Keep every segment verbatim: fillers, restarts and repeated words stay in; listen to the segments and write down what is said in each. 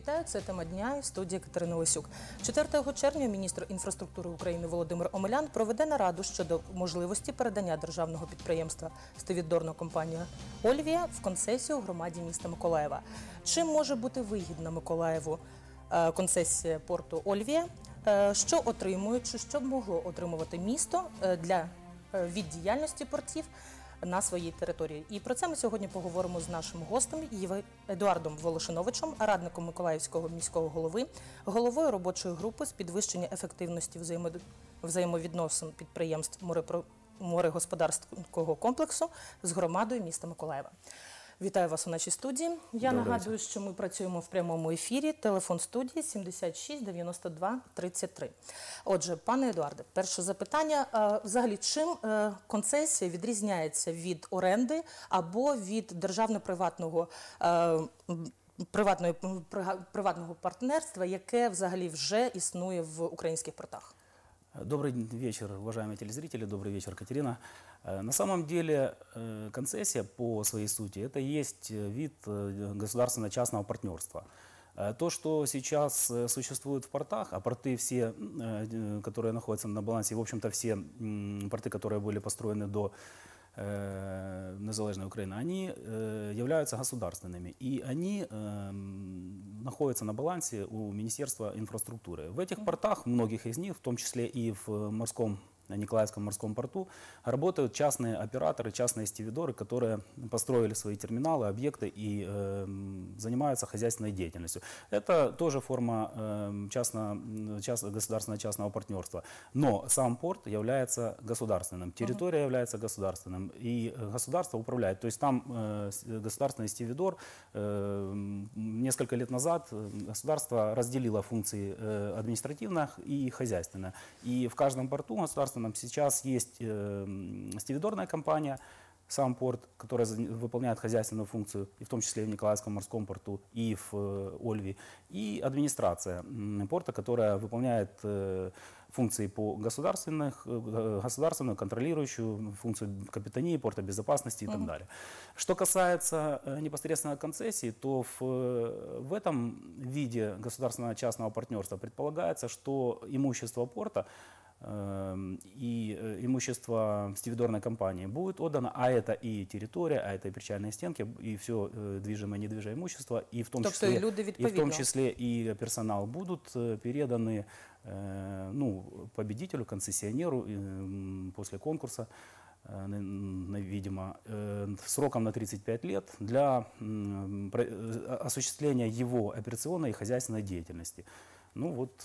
Вітаю, це тема дня і студія Катерина Лисюк. четвертого червня міністр інфраструктури України Володимир Омелян проведе нараду щодо можливості передання державного підприємства «Стивідорна компанія Ольвія» в концесію громаді міста Миколаєва. Чим може бути вигідна Миколаєву концесія порту Ольвія? Що отримує, чи що б могло отримувати місто для від діяльності портів на своїй території. І про це ми сьогодні поговоримо з нашим гостем Едуардом Волошиновичем, радником Миколаївського міського голови, головою робочої групи з підвищення ефективності взаємовідносин підприємств морегосподарського комплексу з громадою міста Миколаєва. Вітаю вас у нашій студії. Я Добрый нагадую, вечер. Що ми працюємо в прямому ефірі. Телефон студії сімдесят шість дев'яносто два тридцять три. Отже, пане Едуарде, перше запитання. Взагалі, чим концесія відрізняється від оренди або від державно-приватного приватного, приватного партнерства, яке взагалі вже існує в українських портах? Добрый вечер, уважаемые телезрители, добрый вечер, Катерина. На самом деле концессия по своей сути – это и есть вид государственно-частного партнерства. То, что сейчас существует в портах, а порты все, которые находятся на балансе, в общем-то все порты, которые были построены до незалежной Украины, они являются государственными, и они находятся на балансе у Министерства инфраструктуры. В этих портах, многих из них, в том числе и в морском, Николаевском морском порту, работают частные операторы, частные стивидоры, которые построили свои терминалы, объекты и э, занимаются хозяйственной деятельностью. Это тоже форма э, частно, частно, государственно-частного партнерства. Но сам порт является государственным, территория uh-huh. является государственным, и государство управляет. То есть там э, государственный стивидор, э, несколько лет назад государство разделило функции э, административных и хозяйственных. И в каждом порту государственном сейчас есть э, стивидорная компания, сам порт, которая выполняет хозяйственную функцию, и в том числе и в Николаевском морском порту, и в э, Ольве, и администрация э, порта, которая выполняет э, функции по государственных, э, государственную, контролирующую функцию капитании, порта безопасности и uh-huh. так далее. Что касается э, непосредственно концессии, то в, в этом виде государственно-частного партнерства предполагается, что имущество порта и имущество стивидорной компании будет отдано, а это и территория, а это и причальные стенки, и все движимое и недвижимое имущество, и в том, числе, и в том числе и персонал будут переданы ну, победителю, концессионеру после конкурса, видимо, сроком на тридцать пять лет для осуществления его операционной и хозяйственной деятельности. Ну, вот,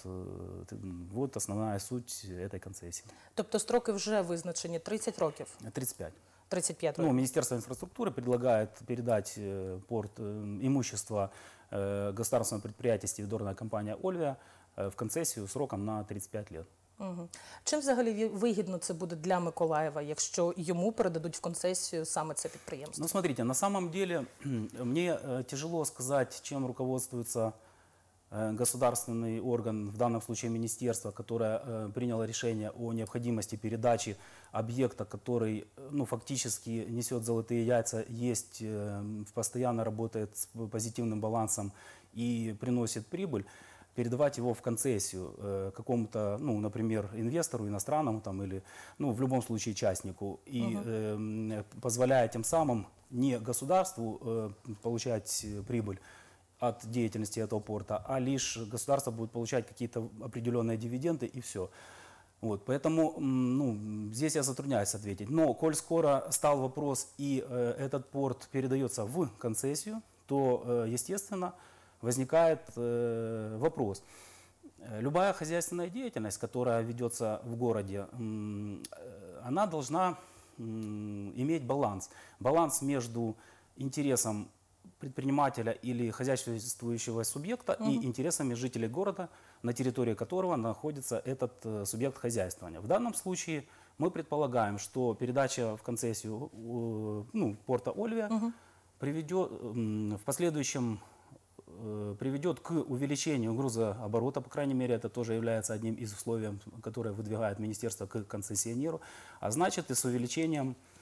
вот основная суть этой концессии. Тобто строки вже визначені тридцать років? тридцать пять. тридцать пять років. Ну, Министерство инфраструктуры предлагает передать порт, имущество государственного предприятия «Стивидорная компания Ольвия» в концессию сроком на тридцать пять лет. Угу. Чим взагалі вигідно це буде для Миколаєва, якщо йому передадуть в концесію саме це підприємство? Ну, смотрите, на самом деле мне тяжело сказать, чем руководствуется государственный орган, в данном случае министерство, которое э, приняло решение о необходимости передачи объекта, который ну, фактически несет золотые яйца, есть, э, постоянно работает с позитивным балансом и приносит прибыль, передавать его в концессию э, какому-то, ну, например, инвестору иностранному там, или, ну, в любом случае, частнику, и uh-huh. э, позволяя тем самым не государству э, получать прибыль от деятельности этого порта, а лишь государство будет получать какие-то определенные дивиденды и все. Вот, поэтому ну, здесь я затрудняюсь ответить. Но коль скоро стал вопрос и э, этот порт передается в концессию, то, э, естественно, возникает э, вопрос. Любая хозяйственная деятельность, которая ведется в городе, э, она должна э, иметь баланс. Баланс между интересом предпринимателя или хозяйствующего субъекта uh-huh. и интересами жителей города, на территории которого находится этот э, субъект хозяйствования. В данном случае мы предполагаем, что передача в концессию э, ну, порта Ольвия uh-huh. приведет, э, в последующем э, приведет к увеличению грузооборота, по крайней мере, это тоже является одним из условий, которое выдвигает министерство к концессионеру, а значит и с увеличением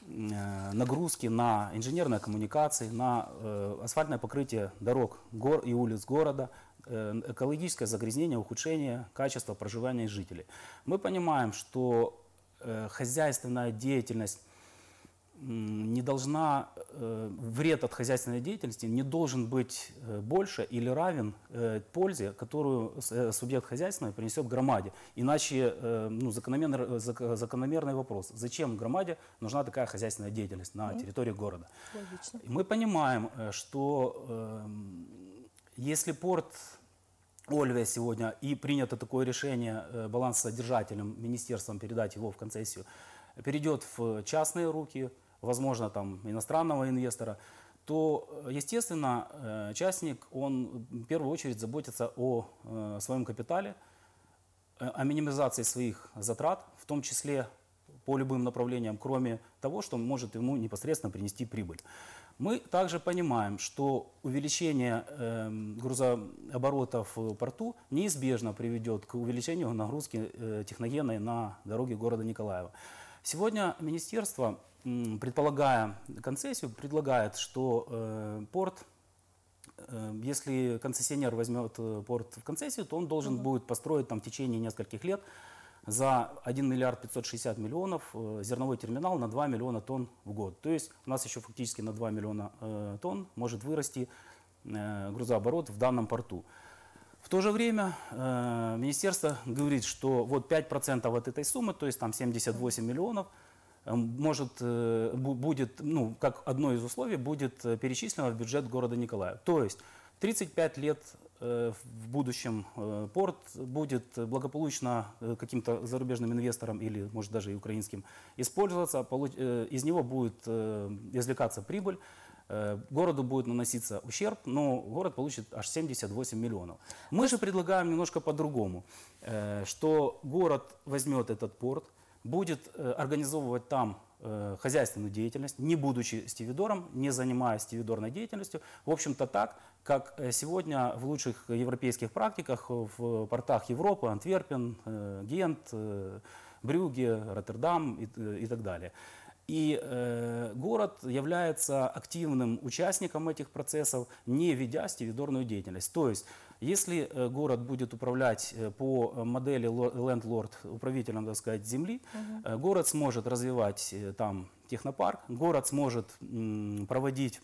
э, нагрузки на инженерные коммуникации, на э, асфальтное покрытие дорог гор и улиц города, э, экологическое загрязнение, ухудшение качества проживания жителей. Мы понимаем, что э, хозяйственная деятельность не должна, э, вред от хозяйственной деятельности не должен быть э, больше или равен э, пользе, которую э, субъект хозяйственный принесет громаде. Иначе э, ну, закономерный, зак- закономерный вопрос, зачем громаде нужна такая хозяйственная деятельность на территории города. Логично. И мы понимаем, э, что э, если порт Ольвия сегодня и принято такое решение э, балансодержателем, министерством передать его в концессию, перейдет в частные руки, возможно, там, иностранного инвестора, то, естественно, э, частник, он в первую очередь заботится о э, своем капитале, э, о минимизации своих затрат, в том числе по любым направлениям, кроме того, что может ему непосредственно принести прибыль. Мы также понимаем, что увеличение э, грузооборотов в порту неизбежно приведет к увеличению нагрузки э, техногенной на дороге города Николаева. Сегодня министерство, предполагая концессию, предлагает, что э, порт, э, если концессионер возьмет порт в концессию, то он должен угу. будет построить там в течение нескольких лет за один миллиард пятьсот шестьдесят миллионов э, зерновой терминал на два миллиона тонн в год. То есть у нас еще фактически на два миллиона э, тонн может вырасти э, грузооборот в данном порту. В то же время э, министерство говорит, что вот пять процентов от этой суммы, то есть там семьдесят восемь миллионов, э, может, э, будет, ну, как одно из условий, будет перечислено в бюджет города Николаева. То есть тридцать пять лет э, в будущем э, порт будет благополучно э, каким-то зарубежным инвестором или, может, даже и украинским использоваться, получ, э, из него будет э, извлекаться прибыль. Городу будет наноситься ущерб, но город получит аж семьдесят восемь миллионов. Мы же предлагаем немножко по-другому, что город возьмет этот порт, будет организовывать там хозяйственную деятельность, не будучи стивидором, не занимаясь стивидорной деятельностью. В общем-то так, как сегодня в лучших европейских практиках в портах Европы, Антверпен, Гент, Брюгге, Роттердам и, и так далее. И э, город является активным участником этих процессов, не ведя стивидорную деятельность. То есть, если э, город будет управлять э, по модели лендлорд, управителем, так сказать, земли, угу. э, город сможет развивать э, там технопарк, город сможет м, проводить,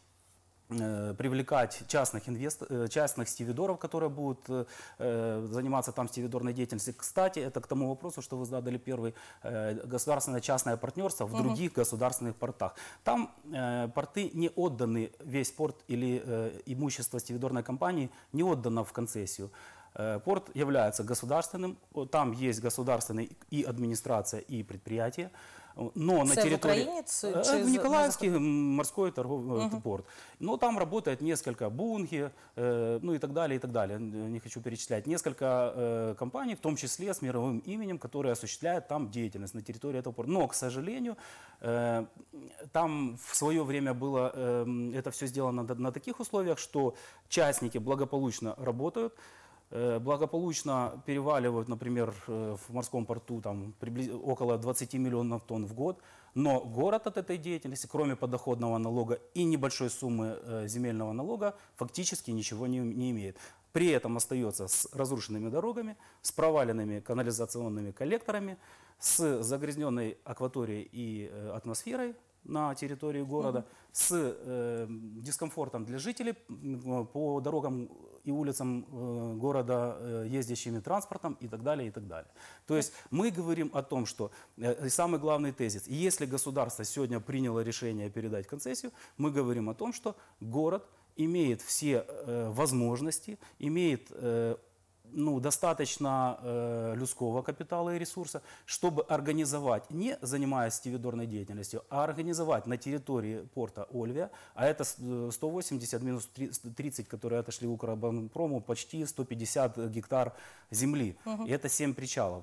э, привлекать частных, инвест... э, частных стивидоров, которые будут э, заниматься там стивидорной деятельностью. Кстати, это к тому вопросу, что вы задали первый, э, государственно-частное партнерство в угу. других государственных портах. Там э, порты не отданы, весь порт или э, имущество стивидорной компании не отдано в концессию. Э, порт является государственным, там есть государственная и администрация, и предприятие. Но на территории... В Николаевский морской торговый угу. порт. Но там работает несколько бунги, э, ну и так далее, и так далее. Не хочу перечислять. Несколько э, компаний, в том числе с мировым именем, которые осуществляют там деятельность на территории этого порта. Но, к сожалению, э, там в свое время было э, это все сделано на, на таких условиях, что частники благополучно работают, благополучно переваливают, например, в морском порту там, около двадцати миллионов тонн в год, но город от этой деятельности, кроме подоходного налога и небольшой суммы э, земельного налога, фактически ничего не, не имеет. При этом остается с разрушенными дорогами, с проваленными канализационными коллекторами, с загрязненной акваторией и э, атмосферой на территории города, mm-hmm. с э, дискомфортом для жителей э, по дорогам и улицам э, города, э, ездящими транспортом и так далее, и так далее. То есть мы говорим о том, что э, самый главный тезис, если государство сегодня приняло решение передать концессию, мы говорим о том, что город имеет все э, возможности, имеет э, ну, достаточно э, людского капитала и ресурса, чтобы организовать, не занимаясь стивидорной деятельностью, а организовать на территории порта Ольвия, а это сто восемьдесят минус тридцать, которые отошли Укроборонпрому, почти сто пятьдесят гектар земли. Угу. И это семь причалов.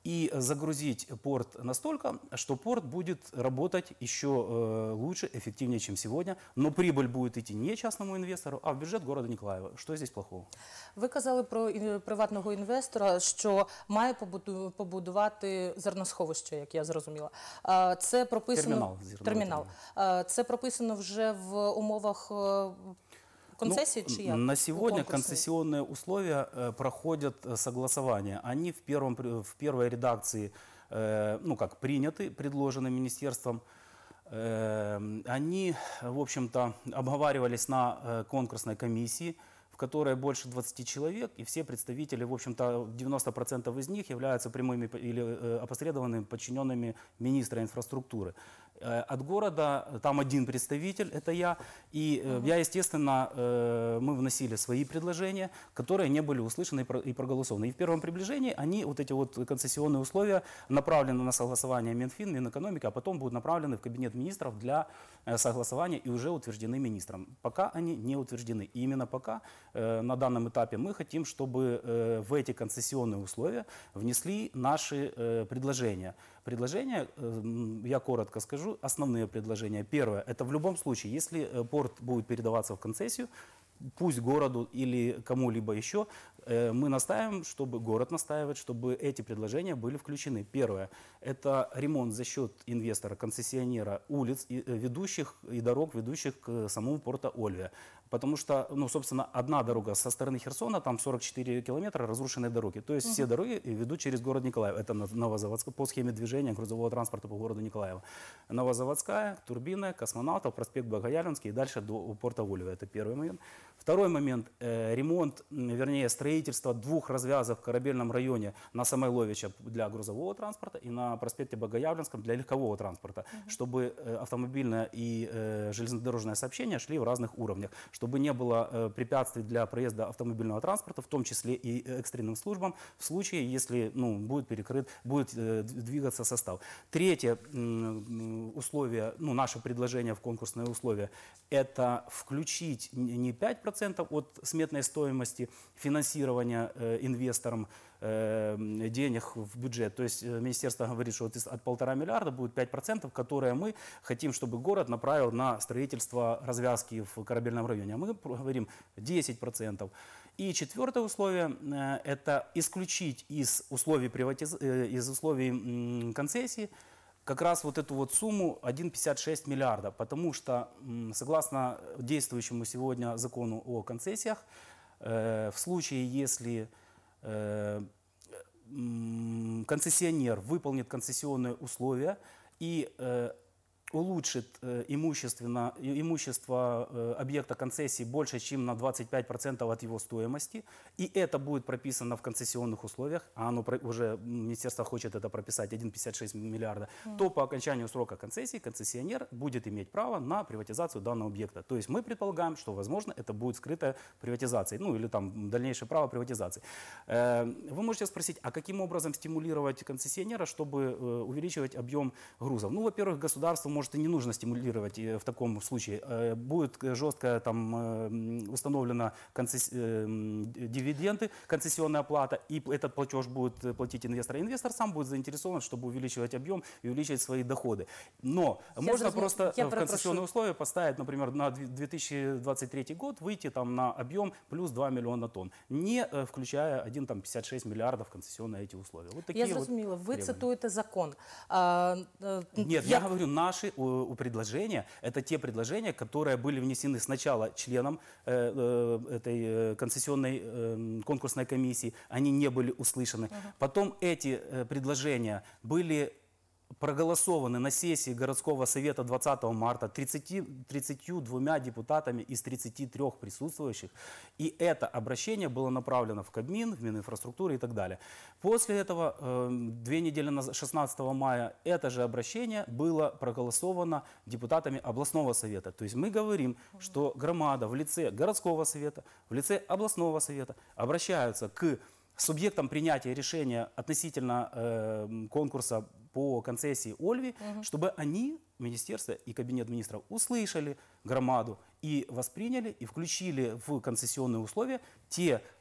и загрузить порт настолько, что порт будет работать еще э, лучше, эффективнее, чем сегодня, но прибыль будет идти не частному инвестору, а в бюджет города Николаева. Что здесь плохого? Ви казали про е, приватного інвестора, що має побуду- побудувати зерносховище, як я зрозуміла. А, Це прописано Термінал, зерновий термінал. А, Це прописано вже в умовах е, концесії Ну, чи як? на У сегодня конкурсній? концессионные условия э, проходят э, согласование. Они в, первом, при- в первой редакции, э, ну как, приняты, предложены министерством. Э, они, в общем-то, обговаривались на э, конкурсной комиссии, в которой больше двадцати человек, и все представители, в общем-то, девяносто процентов из них являются прямыми по- или э, опосредованными подчиненными министра инфраструктуры. Э, От города там один представитель, это я, и э, я, естественно, э, мы вносили свои предложения, которые не были услышаны и про- и проголосованы. И в первом приближении они, вот эти вот концессионные условия, направлены на согласование Минфин, Минэкономики, а потом будут направлены в Кабинет министров для э, согласования и уже утверждены министром. Пока они не утверждены. И именно пока э, на данном этапе мы хотим, чтобы э, в эти концессионные условия внесли наши э, предложения. Предложения, э, м, я коротко скажу, основные предложения. Первое, это в любом случае, если э, порт будет передаваться в концессию, пусть городу или кому-либо еще, э, мы настаиваем, чтобы город настаивает, чтобы эти предложения были включены. Первое, это ремонт за счет инвестора-концессионера улиц, и, э, ведущих и дорог, ведущих к самому порта Ольвия. Потому что, ну, собственно, одна дорога со стороны Херсона, там сорок четыре километра разрушенной дороги. То есть все дороги ведут через город Николаев. Это на- Новозаводская, по схеме движения грузового транспорта по городу Николаева. Новозаводская, Турбина, Космонавтов, проспект Богоявленский и дальше до порта Ольвия. Это первый момент. Второй момент. Э, ремонт, м, вернее, строительство двух развязок в Корабельном районе на Самойловича для грузового транспорта и на проспекте Богоявленском для легкового транспорта, чтобы э, автомобильное и э, железнодорожное сообщение шли в разных уровнях, чтобы не было э, препятствий для проезда автомобильного транспорта, в том числе и экстренным службам, в случае, если ну, будет перекрыт, будет э, двигаться состав. Третье м, условие, ну, наше предложение в конкурсные условия, это включить н- не пять процентов от сметной стоимости финансирования э, инвесторам э, денег в бюджет. То есть э, министерство говорит, что вот из- от полтора миллиарда будет пять процентов, которые мы хотим, чтобы город направил на строительство развязки в Корабельном районе. А мы пр- говорим десять процентов. И четвертое условие э, – это исключить из условий, приватиз... э, из условий м, концессии как раз вот эту вот сумму один целых пятьдесят шесть миллиарда, потому что м, согласно действующему сегодня закону о концессиях, э, в случае, если э, м, концессионер выполнит концессионные условия и э, улучшит э, имущественно, и- имущество э, объекта концессии больше, чем на двадцать пять процентов от его стоимости, и это будет прописано в концессионных условиях, а оно про- уже м, министерство хочет это прописать один целых пятьдесят шесть миллиарда, то по окончанию срока концессии концессионер будет иметь право на приватизацию данного объекта. То есть мы предполагаем, что, возможно, это будет скрытая приватизация, ну или там дальнейшее право приватизации. Э, Вы можете спросить, а каким образом стимулировать концессионера, чтобы э, увеличивать объем грузов? Ну, во-первых, государству может и не нужно стимулировать э, в таком случае. Э, Будет э, жестко там э, м, установлена концесс- э, м, д- дивиденды, концессионная плата, и п- этот платеж будет э, платить инвестор. И инвестор сам будет заинтересован, чтобы увеличивать объем и увеличивать свои доходы. Но Я можно зрозуміла. просто Я э, в перепрошую. концессионные условия поставить, например, на две- две тысячи двадцать третий год выйти там на объем плюс два миллиона тонн, не э, включая один целых пятьдесят шесть миллиардов концессионные эти условия. Вот такие Я вот зрозуміла. Ви требования. цитуєте закон. А, е, Нет, як- я говорю, наши у, у предложения, это те предложения, которые были внесены сначала членом э, э, этой э, концессионной э, конкурсной комиссии, они не были услышаны. Потом эти э, предложения были проголосованы на сессии городского совета двадцатого марта тридцатью, тридцатью двумя депутатами из тридцати трёх присутствующих. И это обращение было направлено в Кабмин, в Мининфраструктуру и так далее. После этого, э, две недели назад, шестнадцатого мая, это же обращение было проголосовано депутатами областного совета. То есть мы говорим, что громада в лице городского совета, в лице областного совета обращаются к субъектам принятия решения относительно э, конкурса по концессии Ольви, чтобы они, министерство и кабинет министров, услышали громаду и восприняли, и включили в концессионные условия те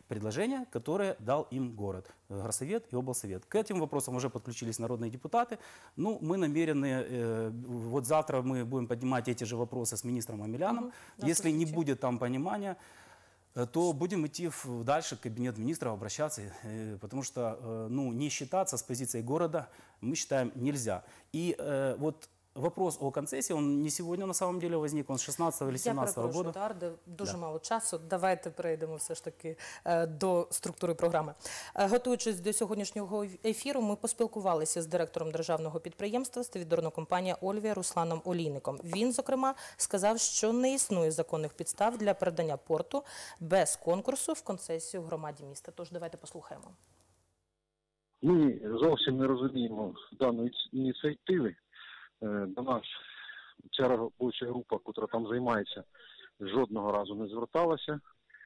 предложения, которые дал им город, э, горсовет и облсовет. К этим вопросам уже подключились народные депутаты. Ну, мы намерены, э, вот завтра мы будем поднимать эти же вопросы с министром Омеляном. Мгм. Да, Если не слушайте. будет там понимания, э, то будем идти в- дальше в кабинет министров, обращаться, э, потому что э, ну, не считаться с позицией города, мы считаем, нельзя. И э, вот вопрос о концессии, он не сегодня на самом деле возник, он с шестнадцатого или Я семнадцатого перепрошую, года. Едуарде, дуже Да. мало часу. Давайте перейдемо все ж таки е, до структури програми. Е, Готуючись до сьогоднішнього ефіру, ми поспілкувалися з директором державного підприємства «Стовіддорна компанія Ольвія» Русланом Олійником. Він, зокрема, сказав, що не існує законних підстав для передання порту без конкурсу в концесію громаді міста. Тож давайте послухаємо. Ми зовсім не розуміємо даної ініціативи. Е, До нас ця робоча група, яка там займається, жодного разу не зверталася.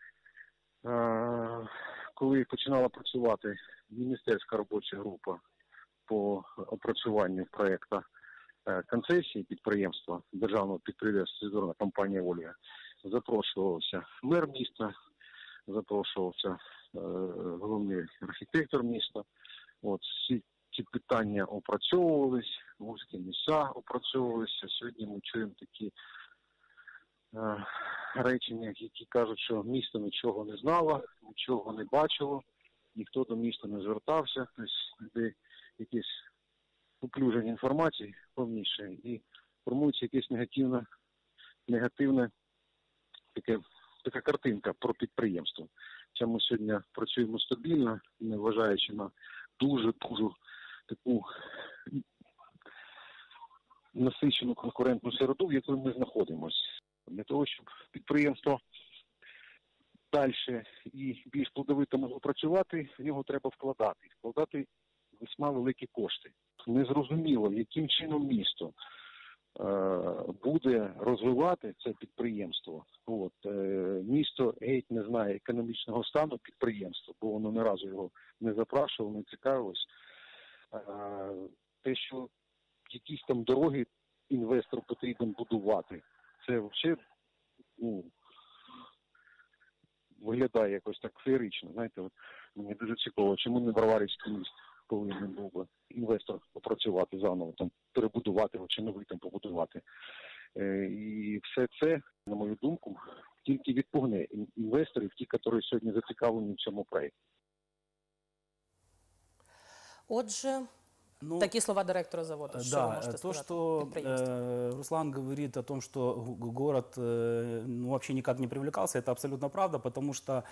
Е, Коли починала працювати міністерська робоча група по опрацюванню проєкту е, концесії підприємства, державного підприємства «Стовіддорна компанія Ольвія», запрошувався мер міста, запрошувався е, головний архітектор міста. От, всі ці питання опрацьовувались, вузькі місця опрацьовувалися. Сьогодні ми чуємо такі е, речення, які кажуть, що місто нічого не знало, нічого не бачило, ніхто до міста не звертався, тобто де якесь уплюження інформації повніше і формується якесь негативне, негативне таке, така картинка про підприємство. Хоча ми сьогодні працюємо стабільно, незважаючи на дуже-дуже таку насичену конкурентну середу, в якій ми знаходимося. Для того, щоб підприємство далі і більш плодовито могло працювати, в нього треба вкладати. Вкладати весьма великі кошти. Незрозуміло, яким чином місто е, буде розвивати це підприємство. От, е, місто геть не знає економічного стану підприємства, бо воно ні разу його не запрашувало, не цікавилось. Е, те, що якісь там дороги інвестору потрібно будувати, це взагалі ну, виглядає якось так феєрично. Знаєте, от, мені дуже цікаво, чому не Варварівський міст повинен був би інвестор попрацювати заново, там, перебудувати його чи новий там побудувати. Е, і все це, на мою думку, тільки відпугне інвесторів, ті, які сьогодні зацікавлені в цьому проєкті. Отже, Ну, такі слова директора заводу. Що ви да, можете то, сказати? что Підприємство. э, Руслан говорит о том, что г- город э, ну, вообще никак не привлекался, это абсолютно правда, потому что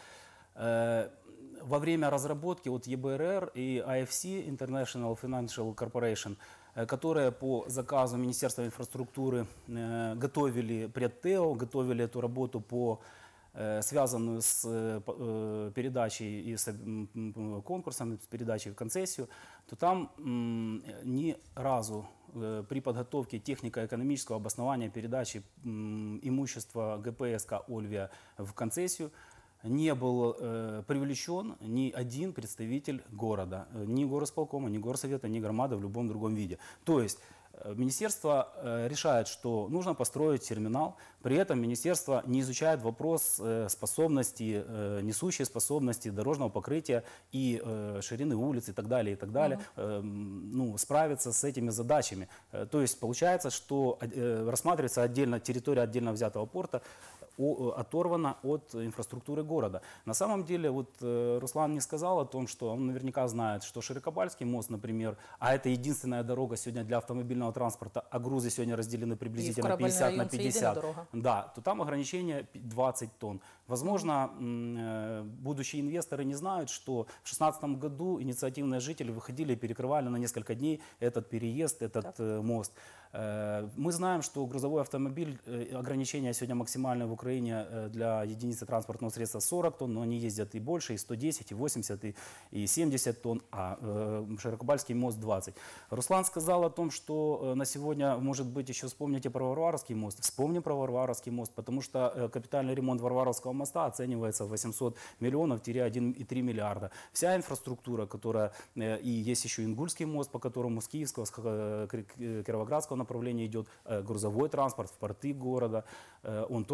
э, во время разработки от ЕБРР и ай эф си, International Financial Corporation, э, которые по заказу Министерства инфраструктуры э, готовили предТЭО, готовили эту работу по э, связанную с э, п- э, передачей и с м, м, конкурсом, с передачей в концессию, то там м, ни разу э, при подготовке технико-экономического обоснования передачи м, имущества ГПСК «Ольвия» в концессию не был э, привлечен ни один представитель города, э, ни горосполкома, ни горсовета, ни громады в любом другом виде. То есть э, министерство э, решает, что нужно построить терминал, при этом министерство не изучает вопрос э, способности, э, несущей способности дорожного покрытия и э, ширины улиц и так далее, и так далее, э, ну, справиться с этими задачами. Э, то есть получается, что э, рассматривается отдельно территория отдельно взятого порта, о- оторвана от инфраструктуры города. На самом деле, вот э, Руслан не сказал о том, что он наверняка знает, что Широкобальский мост, например, а это единственная дорога сегодня для автомобильного транспорта, а грузы сегодня разделены приблизительно Корабельный пятьдесят на район, это единая пятьдесят. дорога. Да, то там ограничение пи- двадцать тонн. Возможно, м, э, будущие инвесторы не знают, что в две тысячи шестнадцатом году инициативные жители выходили и перекрывали на несколько дней этот переезд, этот э, мост. Э, Мы знаем, что грузовой автомобиль, э, ограничение сегодня максимальное в Украине э, для единицы транспортного средства сорок тонн, но они ездят и больше, и сто десять, и восемьдесят, и- и семьдесят тонн, а э, Широкобальский мост двадцать. Руслан сказал о том, что э, на сегодня, может быть, еще вспомните про Варваровский мост. Вспомним про Варваровский мост, потому что э, капитальный ремонт Варваровского моста оценивается в восемьсот миллионов - один и три миллиарда. Вся инфраструктура, которая, э, и есть еще Ингульский мост, по которому с Киевского, с э, Кир- Кировоградского направления идет э, грузовой транспорт в порты города, э, он тоже разрушается.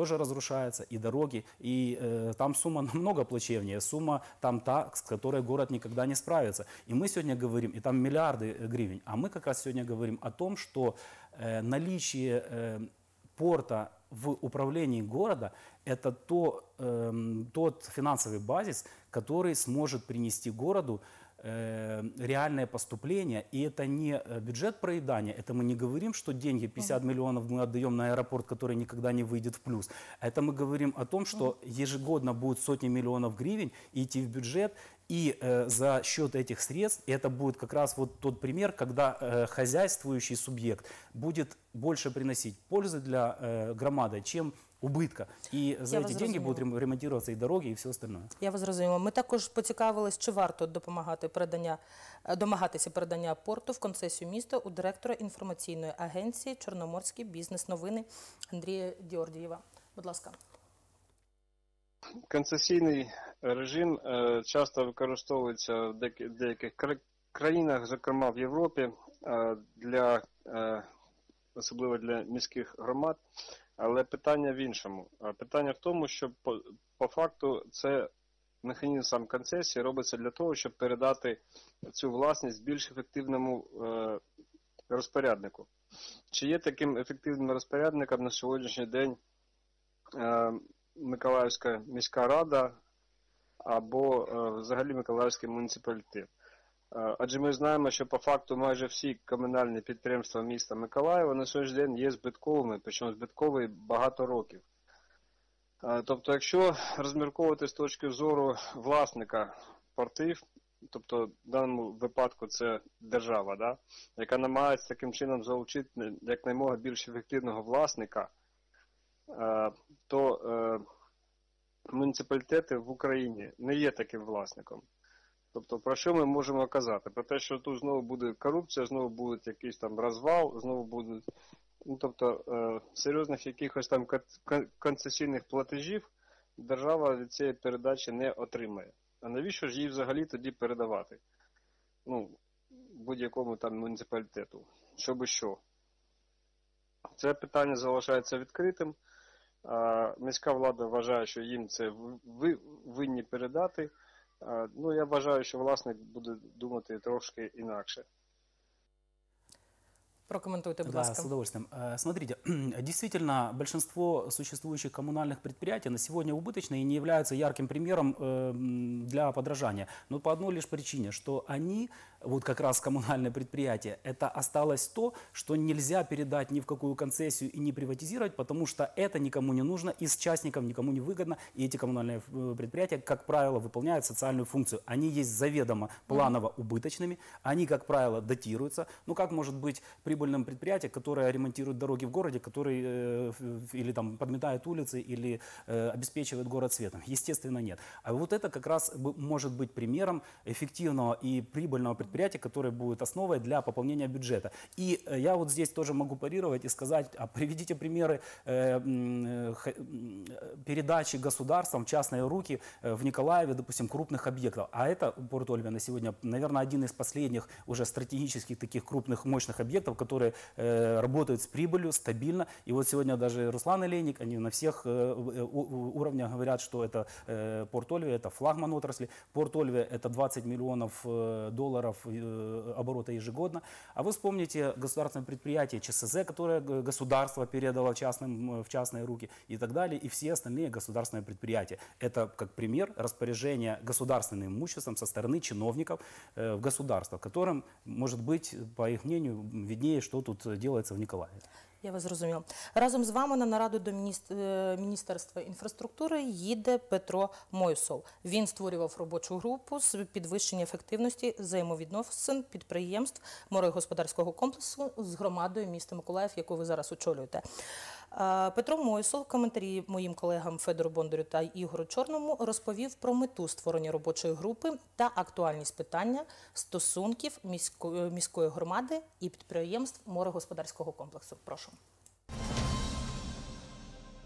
разрушаются, и дороги, и э, там сумма намного плачевнее, сумма там та, с которой город никогда не справится. И мы сегодня говорим, и там миллиарды гривен, а мы как раз сегодня говорим о том, что э, наличие э, порта в управлении города – это то, э, тот финансовый базис, который сможет принести городу реальное поступление, и это не бюджет проедания, это мы не говорим, что деньги пятьдесят миллионов мы отдаем на аэропорт, который никогда не выйдет в плюс. Это мы говорим о том, что ежегодно будут сотни миллионов гривен идти в бюджет, и э, за счет этих средств, это будет как раз вот тот пример, когда э, хозяйствующий субъект будет больше приносить пользы для э, громады, чем убытка. І за ці деньги будуть ремонтуватися і дороги, і все остальне. Я вас зрозуміла. Ми також поцікавились, чи варто допомагати передання, домагатися передання порту в концесію міста у директора інформаційної агенції «Чорноморські бізнес-новини» Андрія Діордієва. Будь ласка. Концесійний режим е, часто використовується в деяких країнах, зокрема в Європі, е, для, е, особливо для міських громад. Але питання в іншому. Питання в тому, що по, по факту це механізм сам концесії робиться для того, щоб передати цю власність більш ефективному е, розпоряднику. Чи є таким ефективним розпорядником на сьогоднішній день е, Миколаївська міська рада або е, взагалі Миколаївський муніципалітет? Адже ми знаємо, що по факту майже всі комунальні підприємства міста Миколаєва на сьогоднішній день є збитковими, причому збиткові багато років. Тобто, якщо розмірковувати з точки зору власника портів, тобто в даному випадку це держава, да, яка намагається таким чином залучити якнаймога більш ефективного власника, то муніципалітети в Україні не є таким власником. Тобто, про що ми можемо казати? Про те, що тут знову буде корупція, знову буде якийсь там розвал, знову будуть, ну, тобто, е, серйозних якихось там концесійних платежів держава від цієї передачі не отримає. А навіщо ж її взагалі тоді передавати? Ну, будь-якому там муніципалітету. Щоби що? Це питання залишається відкритим. А міська влада вважає, що їм це ви винні передати. Ну, я вважаю, що власник буде думати трошки інакше. Прокомментуйте, будь Да, ласка. с удовольствием. Смотрите, действительно, большинство существующих коммунальных предприятий на сегодня убыточны и не являются ярким примером для подражания. Но по одной лишь причине, что они, вот как раз коммунальное предприятие, это осталось то, что нельзя передать ни в какую концессию и не приватизировать, потому что это никому не нужно, из частников никому не выгодно, и эти коммунальные предприятия, как правило, выполняют социальную функцию. Они есть заведомо планово убыточными, они, как правило, датируются. Ну, как может быть прибыльным предприятие, которое ремонтирует дороги в городе, который э, или там подметает улицы, или э, обеспечивает город светом? Естественно, нет. А вот это как раз может быть примером эффективного и прибыльного предприятия, которое будет основой для пополнения бюджета. И э, я вот здесь тоже могу парировать и сказать, а приведите примеры э, э, передачи государством в частные руки э, в Николаеве, допустим, крупных объектов. А это порт Ольвия на сегодня, наверное, один из последних уже стратегических таких крупных, мощных объектов, которые э, работают с прибылью, стабильно. И вот сегодня даже Руслан Олейник, они на всех э, уровнях говорят, что это э, порт Ольвия, это флагман отрасли. Порт Ольвия это двадцать миллионов э, долларов э, оборота ежегодно. А вы вспомните государственное предприятие ЧСЗ, которое государство передало в, частным, в частные руки и так далее. И все остальные государственные предприятия. Это как пример распоряжения государственным имуществом со стороны чиновников э, в государство, которым, может быть, по их мнению, виднее, що тут делается в Ніколаєві. Я вас зрозуміла. Разом з вами на нараду до Міністерства інфраструктури їде Петро Мойсол. Він створював робочу групу з підвищення ефективності взаємовідносин підприємств морегосподарського комплексу з громадою міста Миколаїв, яку ви зараз очолюєте. Петро Мойсол в коментарі моїм колегам Федору Бондарю та Ігору Чорному розповів про мету створення робочої групи та актуальність питання стосунків міської, міської громади і підприємств морегосподарського комплексу. Прошу.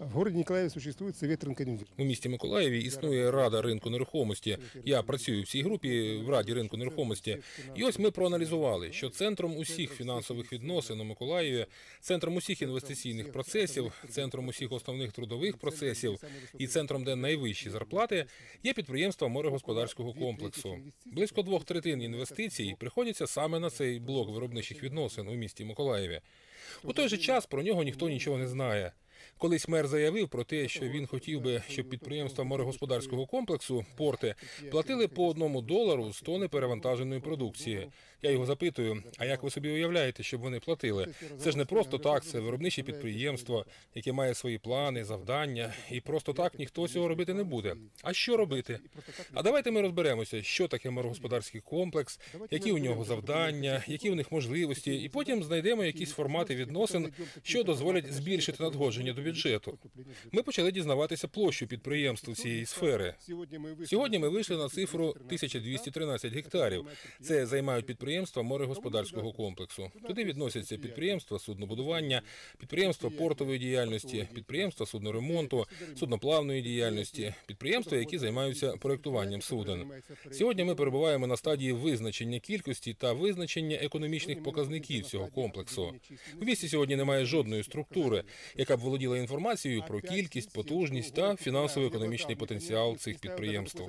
В городе Николаеве существует совет рынка недвижимости. У місті Миколаєві існує Рада ринку нерухомості. Я працюю в цій групі в Раді ринку нерухомості. І ось ми проаналізували, що центром усіх фінансових відносин у Миколаєві, центром усіх інвестиційних процесів, центром усіх основних трудових процесів і центром, де найвищі зарплати, є підприємства морегосподарського комплексу. Близько двох третин інвестицій приходяться саме на цей блок виробничих відносин у місті Миколаєві. У той же час про нього ніхто нічого не знає. Колись мер заявив про те, що він хотів би, щоб підприємства морегосподарського комплексу, порти, платили по одному долару з тони перевантаженої продукції. Я його запитую, а як ви собі уявляєте, щоб вони платили? Це ж не просто так, це виробниче підприємство, яке має свої плани, завдання, і просто так ніхто цього робити не буде. А що робити? А давайте ми розберемося, що таке морегосподарський комплекс, які у нього завдання, які у них можливості, і потім знайдемо якісь формати відносин, що дозволять збільшити надходження до бюджету. Ми почали дізнаватися площу підприємств цієї сфери. Сьогодні ми вийшли на цифру тисяча двісті тринадцять гектарів. Це займають підприємства морегосподарського комплексу. Туди відносяться підприємства суднобудування, підприємства портової діяльності, підприємства судноремонту, судноплавної діяльності, підприємства, які займаються проєктуванням суден. Сьогодні ми перебуваємо на стадії визначення кількості та визначення економічних показників цього комплексу. У місті сьогодні немає жодної структури, яка б володіла інформацією про кількість, потужність та фінансово-економічний потенціал цих підприємств.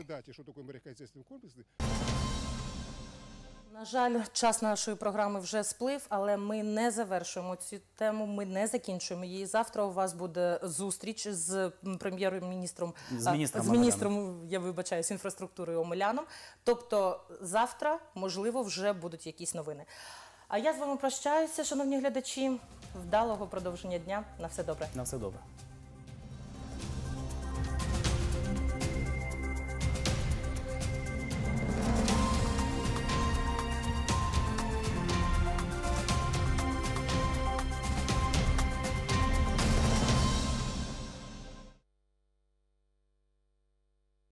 На жаль, час нашої програми вже сплив, але ми не завершуємо цю тему, ми не закінчуємо її. Завтра у вас буде зустріч з прем'єр-міністром, З міністром з міністром, я вибачаюсь, інфраструктури Омеляном. Тобто завтра, можливо, вже будуть якісь новини. А я з вами прощаюся, шановні глядачі. Вдалого продовження дня. На все добре. На все добре.